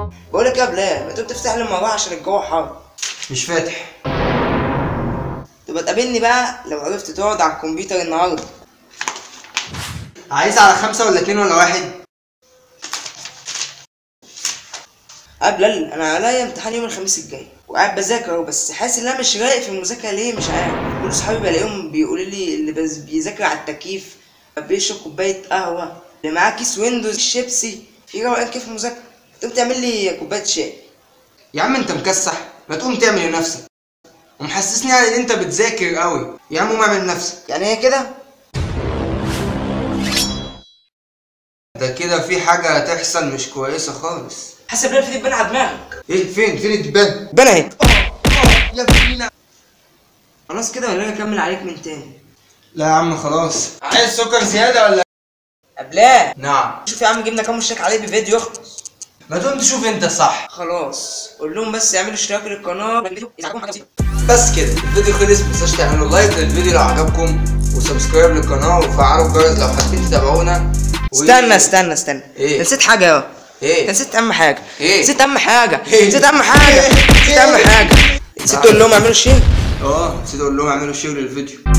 بقول لك يا بلال، ما تقوم تفتح لي المروحه عشان الجو حر. مش فاتح. تبقى تقابلني بقى لو عرفت تقعد على الكمبيوتر النهارده. عايز على 5 ولا 2 ولا 1؟ يا بلال انا عليا امتحان يوم الخميس الجاي وقاعد بذاكر اهو، بس حاسس ان انا مش رايق في المذاكره. ليه مش عارف. كل صحابي بلاقيهم بيقولوا لي اللي بيذاكر على التكييف، بيشرب كوبايه قهوه، اللي معاه كيس ويندوز شيبسي، في روقان كيف المذاكره. تقوم تعمل لي كوبايه شاي. يا عم انت مكسح، ما تقوم تعمل لنفسك ومحسسني يعني ان انت بتذاكر قوي. يا عم قوم اعمل لنفسك. يعني هي كده؟ ده كده في حاجه هتحصل مش كويسه خالص. حاسب بلال في دبان على دماغك. ايه فين الدبان؟ دبان اهي. يا فينا. خلاص كده ولا انا اكمل عليك من تاني؟ لا يا عم خلاص. عايز سكر زياده ولا؟ بلال نعم. شوف يا عم، جبنا كام مشترك عليه بفيديو يخلص. ما تقوم تشوف انت صح. خلاص قول لهم بس يعملوا اشتراك للقناه بس كده الفيديو خلص. متنساش تعملوا لايك للفيديو لو عجبكم وسبسكرايب للقناه وفعلوا الجرس لو حابين تتابعونا. استنى ايه؟ نسيت حاجه يا ايه؟ نسيت اهم حاجه. ايه؟ نسيت اهم حاجه. ايه؟ نسيت اهم حاجه. نسيت اهم حاجه. نسيت تقول لهم اعملوا شير. نسيت اقول لهم اعملوا شير للفيديو.